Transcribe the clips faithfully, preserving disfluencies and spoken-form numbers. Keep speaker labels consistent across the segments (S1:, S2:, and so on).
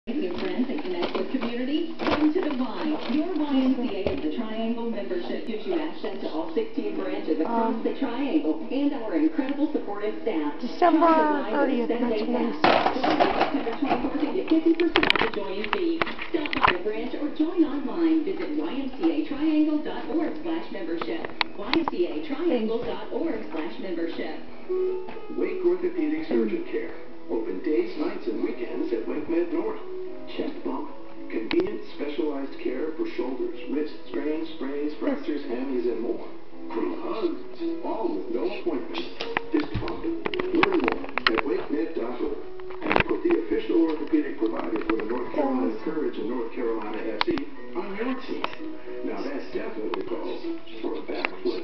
S1: New friends and connect with community? Come to Divine. Your Y M C A of the Triangle membership gives you access to all sixteen branches across um, the Triangle and our incredible supportive staff.
S2: December thirtieth, nineteen ninety-six.
S1: September twenty-fourth and get fifty percent off the join fee. Stop by a branch or join online. Visit Y M C A triangle dot org slash membership. Y M C A triangle dot org slash membership.
S3: Wake Orthopedic Surgeon Care. Open days, nights, and weekends at Wake Med North. Chest bump. Convenient, specialized care for shoulders, wrists, strains, sprains, fractures, hammies, and more. Group hugs, all with no appointment. Just bump. Learn more at wake med dot org. And put the official orthopedic provider for the North Carolina Courage and North Carolina F C on your team. Now that's definitely calls for a backflip.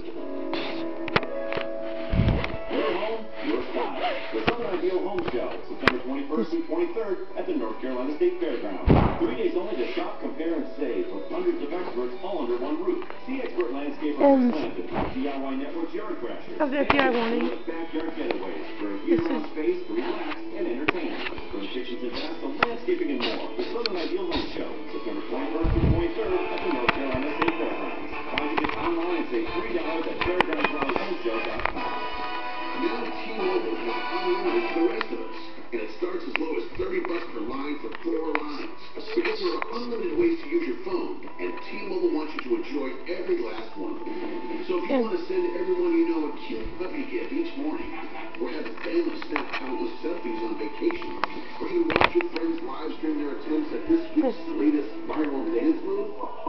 S4: Your home, your style. The Southern Ideal Home Show, September twenty-first through twenty-third at the North Carolina State Fairgrounds. Three days only to shop, compare, and save with hundreds of experts all under one roof. See expert landscaper
S2: Um,
S4: Planted, D I Y Network's Yard Crashers.
S2: Of the D I Y.
S4: Backyard getaways for a year-round space to relax and entertain. From kitchens and baths to landscaping and more. The Southern Ideal Home Show, September twenty-first through twenty-third at the North Carolina State Fairgrounds. Find tickets online and save three dollars at fairgrounds rally home show dot com.
S3: Now T-Mobile has unlimited for the rest of us. And it starts as low as thirty bucks per line for four lines. Because there are unlimited ways to use your phone, and T-Mobile wants you to enjoy every last one. So if you want to send everyone you know a cute puppy gift each morning, or have a family snap countless selfies on vacation, or you watch your friends live stream their attempts at this week's latest viral dance move,